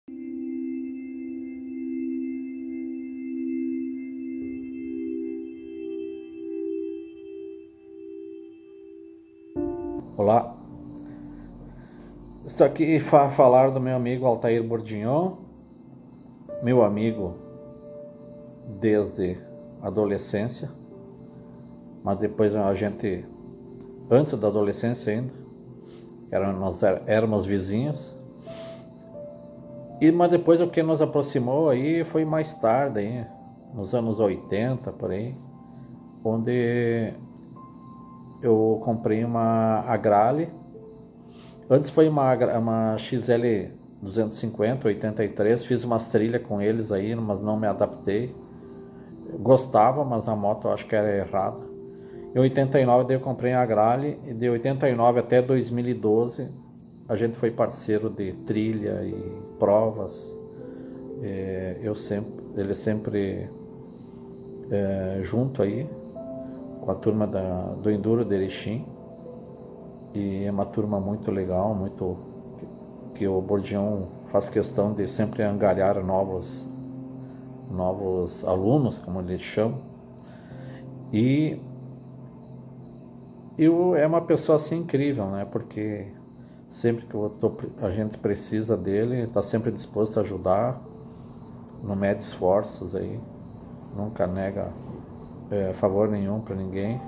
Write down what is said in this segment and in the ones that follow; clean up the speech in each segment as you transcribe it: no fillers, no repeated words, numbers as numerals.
Olá, estou aqui para falar do meu amigo Altair Bourdignon, meu amigo desde a adolescência, mas depois a gente, antes da adolescência ainda, nós éramos vizinhos, mas depois o que nos aproximou aí foi mais tarde, aí, nos anos 80 por aí, onde eu comprei uma Agrale. Antes foi uma XL 250, 83, fiz umas trilhas com eles aí, mas não me adaptei. Gostava, mas a moto eu acho que era errada. Em 89 daí eu comprei a Agrale, e de 89 até 2012 a gente foi parceiro de trilha e provas. Ele sempre junto aí com a turma do Enduro de Erechim, e é uma turma muito legal, que o Bourdignon faz questão de sempre angariar novos alunos, como ele chama, e é uma pessoa assim incrível, né? Porque sempre que a gente precisa dele, está sempre disposto a ajudar, não mede esforços aí, nunca nega favor nenhum para ninguém.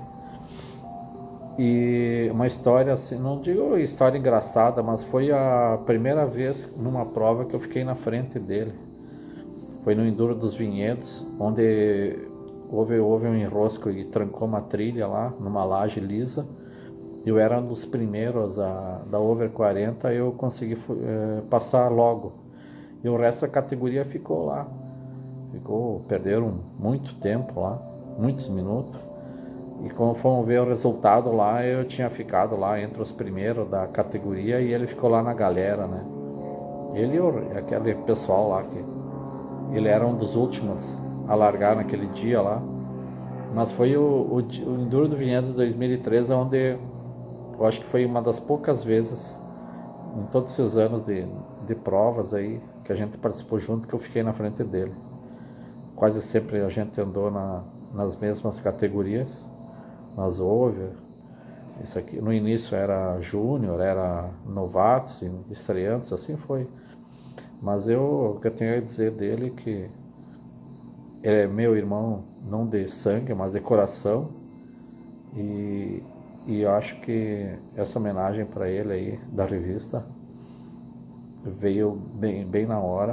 E uma história assim, não digo história engraçada, mas foi a primeira vez numa prova que eu fiquei na frente dele. Foi no Enduro dos Vinhedos, onde houve um enrosco e trancou uma trilha lá, numa laje lisa. Eu era um dos primeiros da Over 40, eu consegui passar logo. E o resto da categoria ficou lá. Perderam muito tempo lá, muitos minutos. E quando fomos ver o resultado lá, eu tinha ficado lá entre os primeiros da categoria e ele ficou lá na galera, né? Ele e aquele pessoal lá, que ele era um dos últimos a largar naquele dia lá. Mas foi o Enduro do Vinhedos 2013, onde eu acho que foi uma das poucas vezes, em todos esses anos de provas aí, que a gente participou junto, que eu fiquei na frente dele. Quase sempre a gente andou nas mesmas categorias, nas over. Isso aqui no início era júnior, era novatos, estreantes, assim foi. Mas o que eu tenho a dizer dele é que ele é meu irmão, não de sangue, mas de coração, e eu acho que essa homenagem para ele aí da revista veio bem na hora,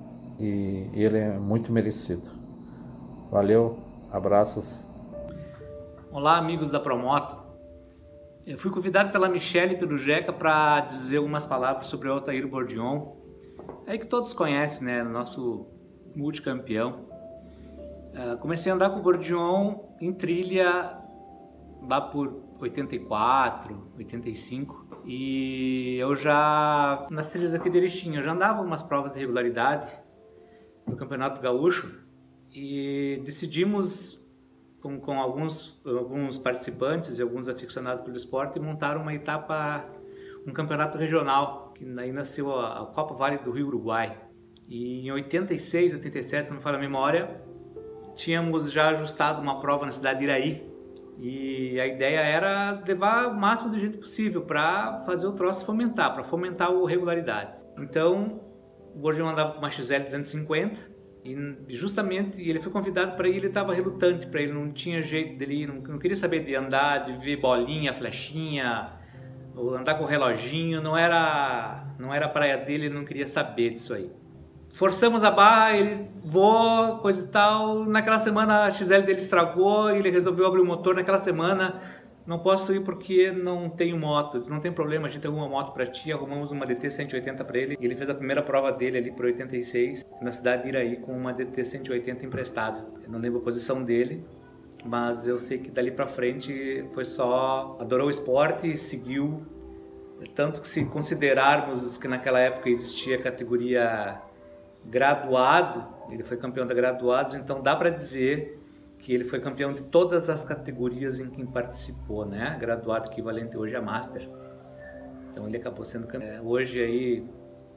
e ele é muito merecido. Valeu, abraços. Olá, amigos da Promoto. Eu fui convidado pela Michele e pelo Jeca para dizer algumas palavras sobre o Altair Bourdignon, aí que todos conhecem, né? Nosso multicampeão. Comecei a andar com o Bourdignon em trilha lá por 84, 85, e eu já, nas trilhas aqui de Erechim, eu já andava umas provas de regularidade no Campeonato Gaúcho, e decidimos com alguns participantes e alguns aficionados pelo esporte montar uma etapa, um campeonato regional, que aí nasceu a Copa Vale do Rio Uruguai. E em 86, 87, se não me falha a memória, tínhamos já ajustado uma prova na cidade de Iraí, e a ideia era levar o máximo de gente possível para fazer o troço fomentar, para fomentar a regularidade. Então o Bourdignon andava com uma XL 250, e justamente ele foi convidado para ir, ele estava relutante, para ele não tinha jeito dele, não queria saber de andar, de ver bolinha, flechinha, ou andar com reloginho, não era a praia dele, ele não queria saber disso aí. Forçamos a barra, ele voou, coisa e tal. Naquela semana a XL dele estragou e ele resolveu abrir o motor naquela semana. Não posso ir porque não tenho moto. Não tem problema, a gente arruma uma moto para ti. Arrumamos uma DT 180 para ele. E ele fez a primeira prova dele ali por 86, na cidade de Iraí, com uma DT 180 emprestada. Eu não lembro a posição dele, mas eu sei que dali para frente foi só... adorou o esporte e seguiu. Tanto que, se considerarmos que naquela época existia a categoria graduado, ele foi campeão da graduados, então dá para dizer que ele foi campeão de todas as categorias em que participou, né? Graduado equivalente hoje a Master. Então ele acabou sendo campeão. Hoje aí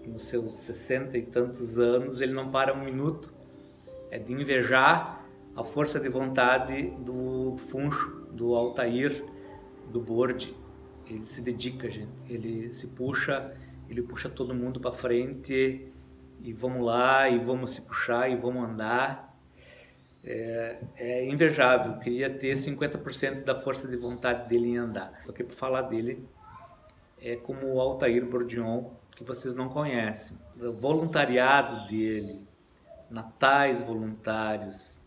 nos seus 60 e tantos anos, ele não para um minuto. É de invejar a força de vontade do Funcho, do Altair, do Bordi. Ele se dedica, gente. Ele se puxa, ele puxa todo mundo para frente e vamos lá, e vamos se puxar, e vamos andar. É invejável. Eu queria ter 50% da força de vontade dele em andar. Estou aqui para falar dele. É como o Altair Bourdion, que vocês não conhecem. O voluntariado dele, natais voluntários,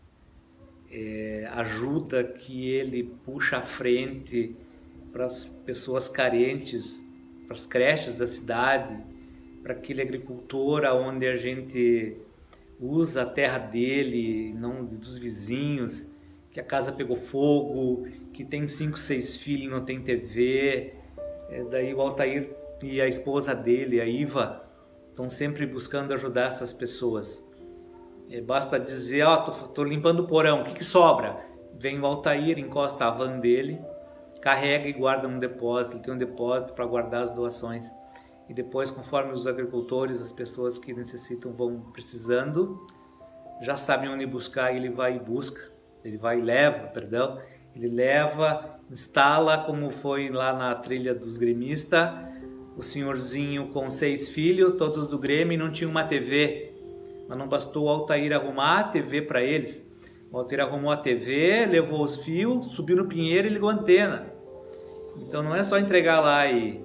ajuda que ele puxa à frente para as pessoas carentes, para as creches da cidade, para aquele agricultor onde a gente usa a terra dele, não dos vizinhos, que a casa pegou fogo, que tem 5, 6 filhos, não tem TV. Daí o Altair e a esposa dele, a Iva, estão sempre buscando ajudar essas pessoas. Basta dizer, tô limpando o porão, o que sobra? Vem o Altair, encosta a van dele, carrega e guarda no depósito. Ele tem um depósito para guardar as doações. E depois, conforme os agricultores, as pessoas que necessitam vão precisando, já sabem onde buscar, ele vai e busca. Ele vai e leva, perdão. Ele leva, instala, como foi lá na trilha dos gremistas, o senhorzinho com 6 filhos, todos do Grêmio, e não tinha uma TV. Mas não bastou o Altair arrumar a TV para eles. O Altair arrumou a TV, levou os fios, subiu no pinheiro e ligou a antena. Então não é só entregar lá e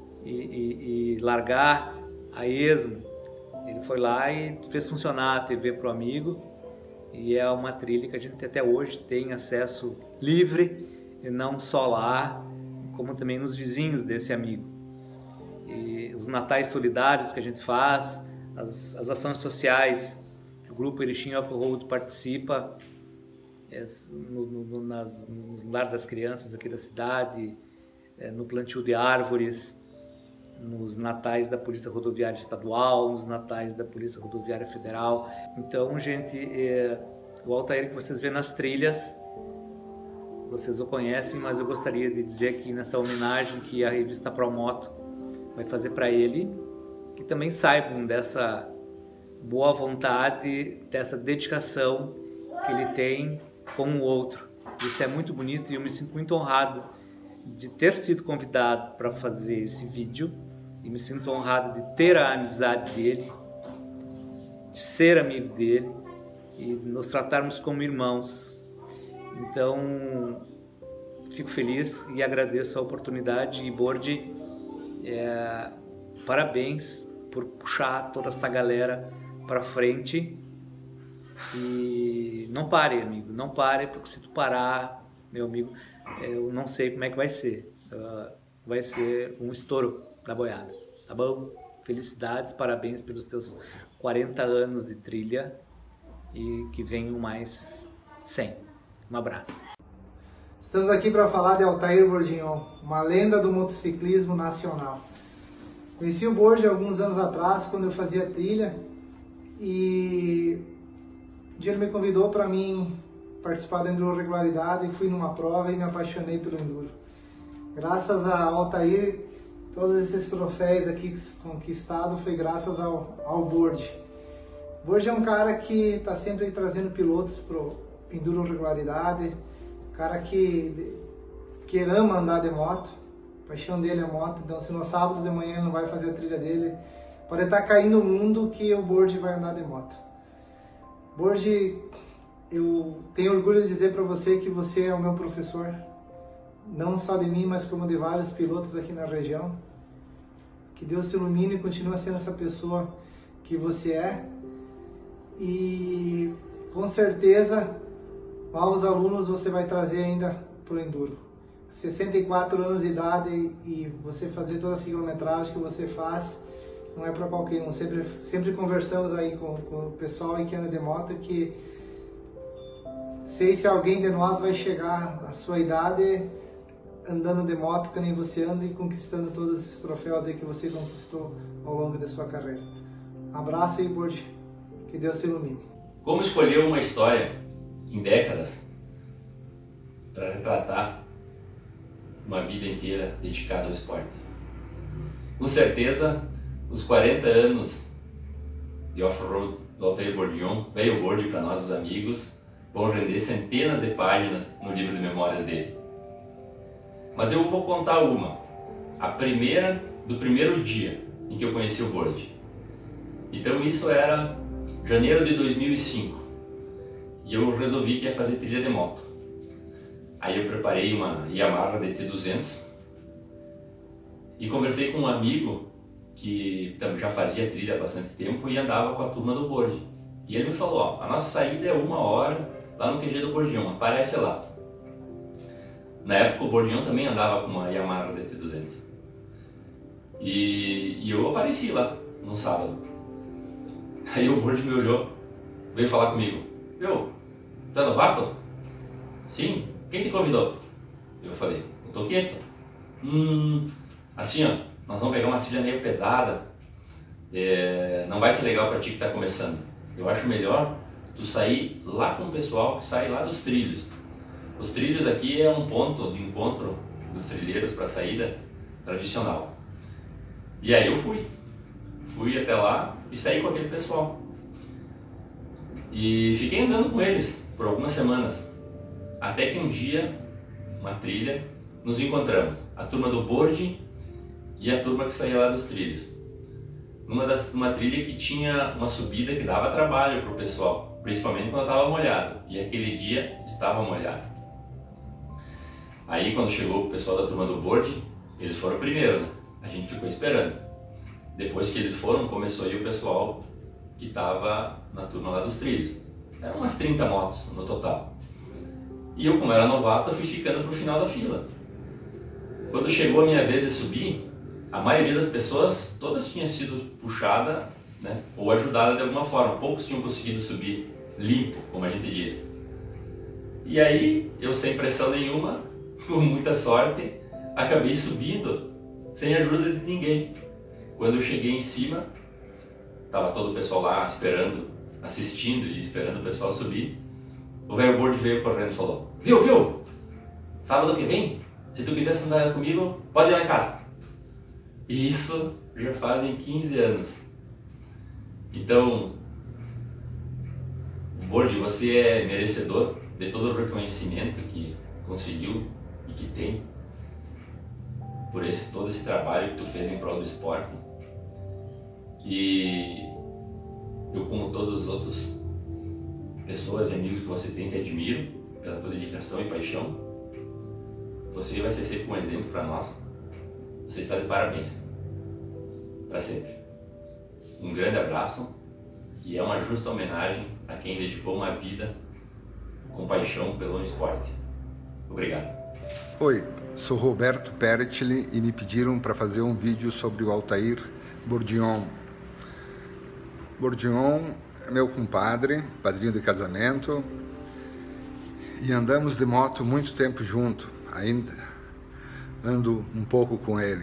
largar a esmo. Ele foi lá e fez funcionar a TV para o amigo. E é uma trilha que a gente até hoje tem acesso livre, e não só lá, como também nos vizinhos desse amigo. E os natais solidários que a gente faz, as ações sociais que o grupo Erechim Off-Road participa, no lar das crianças aqui da cidade, no plantio de árvores, nos natais da Polícia Rodoviária Estadual, nos natais da Polícia Rodoviária Federal. Então, gente, o Altair que vocês vêem nas trilhas, vocês o conhecem, mas eu gostaria de dizer aqui nessa homenagem que a revista Promoto vai fazer para ele, que também saibam dessa boa vontade, dessa dedicação que ele tem com o outro. Isso é muito bonito e eu me sinto muito honrado de ter sido convidado para fazer esse vídeo, e me sinto honrado de ter a amizade dele, de ser amigo dele e nos tratarmos como irmãos. Então, fico feliz e agradeço a oportunidade. E Bordi, parabéns por puxar toda essa galera para frente. E não pare, amigo, não pare, porque se tu parar, meu amigo, eu não sei como é que vai ser. Vai ser um estouro da boiada, tá bom? Felicidades, parabéns pelos teus 40 anos de trilha e que venham mais 100. Um abraço. Estamos aqui para falar de Altair Bourdion, uma lenda do motociclismo nacional. Conheci o Bordi alguns anos atrás, quando eu fazia trilha, e um dia ele me convidou para mim participar da Enduro Regularidade, e fui numa prova e me apaixonei pelo Enduro. Graças a Altair, todos esses troféus aqui conquistados foi graças ao Bordi. O Bordi é um cara que está sempre trazendo pilotos para o Enduro Regularidade, cara que ama andar de moto, a paixão dele é moto. Então, se no sábado de manhã ele não vai fazer a trilha dele, pode estar caindo o mundo que o Bordi vai andar de moto. Bordi, eu tenho orgulho de dizer para você que você é o meu professor, não só de mim, mas como de vários pilotos aqui na região. Que Deus te ilumine e continue sendo essa pessoa que você é. E com certeza, novos alunos você vai trazer ainda para o Enduro. 64 anos de idade e você fazer toda essa quilometragem que você faz, não é para qualquer um. Sempre conversamos aí com o pessoal aí que anda de moto, que sei se alguém de nós vai chegar à sua idade andando de moto que nem você anda e conquistando todos esses troféus aí que você conquistou ao longo da sua carreira. Um abraço aí, Bordi. Que Deus te ilumine. Como escolher uma história em décadas para retratar uma vida inteira dedicada ao esporte? Com certeza, os 40 anos de off-road do Altair Bourdion, veio board para nós, os amigos, vão render centenas de páginas no livro de memórias dele. Mas eu vou contar uma, a primeira do primeiro dia em que eu conheci o board. Então isso era janeiro de 2005 e eu resolvi que ia fazer trilha de moto. Aí eu preparei uma Yamaha DT200 e conversei com um amigo que já fazia trilha há bastante tempo e andava com a turma do board. E ele me falou, ó, a nossa saída é 1 hora lá no QG do Bourdion, aparece lá. Na época o Bourdion também andava com uma Yamaha DT200. E eu apareci lá no sábado. Aí o Bourdion me olhou, veio falar comigo. Viu, tá novato? Sim, quem te convidou? Eu falei, eu tô quieto. Assim ó, nós vamos pegar uma trilha meio pesada, não vai ser legal para ti que tá começando. Eu acho melhor tu sair lá com o pessoal que sai lá dos trilhos. Os trilhos aqui é um ponto de encontro dos trilheiros para saída tradicional. E aí eu fui até lá e saí com aquele pessoal. E fiquei andando com eles por algumas semanas. Até que um dia, uma trilha, nos encontramos. A turma do board e a turma que saía lá dos trilhos. Uma trilha que tinha uma subida que dava trabalho para o pessoal, principalmente quando estava molhado. E aquele dia estava molhado. Aí quando chegou o pessoal da turma do board, eles foram primeiro, né? A gente ficou esperando. Depois que eles foram, começou aí o pessoal que estava na turma lá dos trilhos. Eram umas 30 motos no total. E eu, como era novato, eu fui ficando para o final da fila. Quando chegou a minha vez de subir, a maioria das pessoas, todas tinham sido puxada, né, ou ajudada de alguma forma. Poucos tinham conseguido subir limpo, como a gente diz. E aí, eu sem pressão nenhuma, com muita sorte, acabei subindo sem ajuda de ninguém. Quando eu cheguei em cima, estava todo o pessoal lá esperando, assistindo e esperando o pessoal subir. O velho board veio correndo e falou, viu, sábado que vem, se tu quiser andar comigo, pode ir lá em casa. E isso já fazem 15 anos. Então, board, você é merecedor de todo o reconhecimento que conseguiu e que tem por todo esse trabalho que tu fez em prol do esporte. E eu, como todos os outros pessoas e amigos que você tem, te admiro pela tua dedicação e paixão. Você vai ser sempre um exemplo para nós. Você está de parabéns. Para sempre. Um grande abraço e é uma justa homenagem a quem dedicou uma vida com paixão pelo esporte. Obrigado. Oi, sou Roberto Pertile e me pediram para fazer um vídeo sobre o Altair Bourdion. Bourdion é meu compadre, padrinho de casamento, e andamos de moto muito tempo junto, ainda ando um pouco com ele.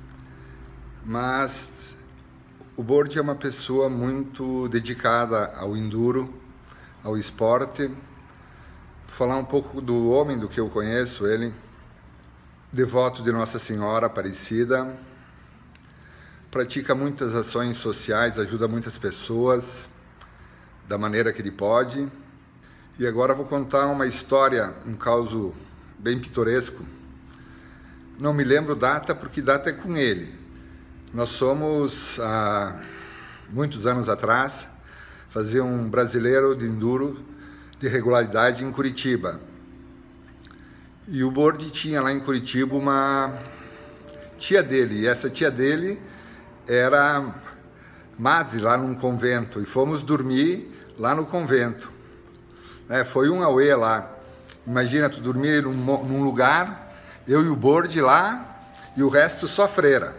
Mas o Bourdion é uma pessoa muito dedicada ao enduro, ao esporte. Vou falar um pouco do homem do que eu conheço, ele, devoto de Nossa Senhora Aparecida, pratica muitas ações sociais, ajuda muitas pessoas da maneira que ele pode. E agora vou contar uma história, um caso bem pitoresco. Não me lembro data, porque data é com ele. Nós somos, há muitos anos atrás, fazer um brasileiro de enduro de regularidade em Curitiba. E o Bourdion tinha lá em Curitiba uma tia dele, e essa tia dele era madre lá num convento, e fomos dormir lá no convento. Foi um auê lá. Imagina, tu dormir num lugar, eu e o Bourdion lá, e o resto só freira.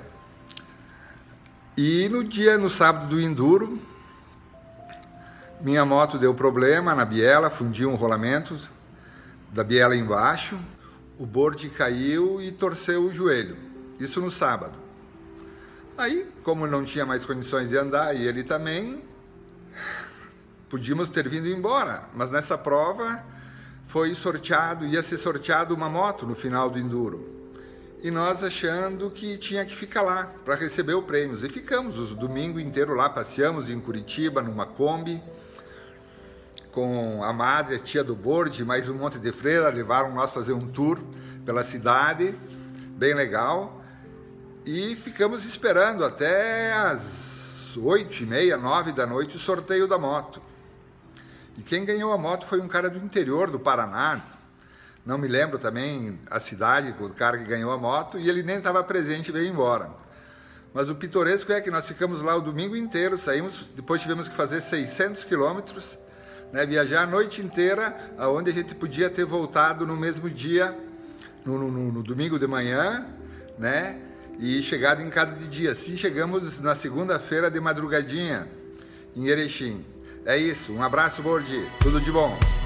E no sábado do enduro, minha moto deu problema na biela, fundiu um rolamento da biela embaixo, o Bourdion caiu e torceu o joelho. Isso no sábado. Aí, como não tinha mais condições de andar, e ele também, podíamos ter vindo embora, mas nessa prova ia ser sorteado uma moto no final do enduro. e nós achando que tinha que ficar lá para receber o prêmio. E ficamos o domingo inteiro lá, passeamos em Curitiba numa Kombi, com a madre, a tia do Bordi, mais um monte de freira, levaram nós fazer um tour pela cidade, bem legal, e ficamos esperando até as 8h30, 9 da noite o sorteio da moto. E quem ganhou a moto foi um cara do interior do Paraná, não me lembro também a cidade, o cara que ganhou a moto, e ele nem estava presente e veio embora. Mas o pitoresco é que nós ficamos lá o domingo inteiro, saímos, depois tivemos que fazer 600 quilômetros, né, viajar a noite inteira, aonde a gente podia ter voltado no mesmo dia, no domingo de manhã, né, e chegado em casa de dia. Assim chegamos na segunda-feira de madrugadinha, em Erechim. É isso, um abraço, Bordi, tudo de bom.